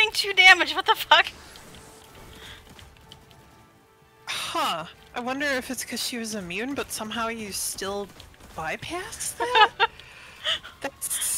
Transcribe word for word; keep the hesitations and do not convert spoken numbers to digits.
taking two damage, what the fuck? Huh. I wonder if it's because she was immune, but somehow you still bypassed that? That's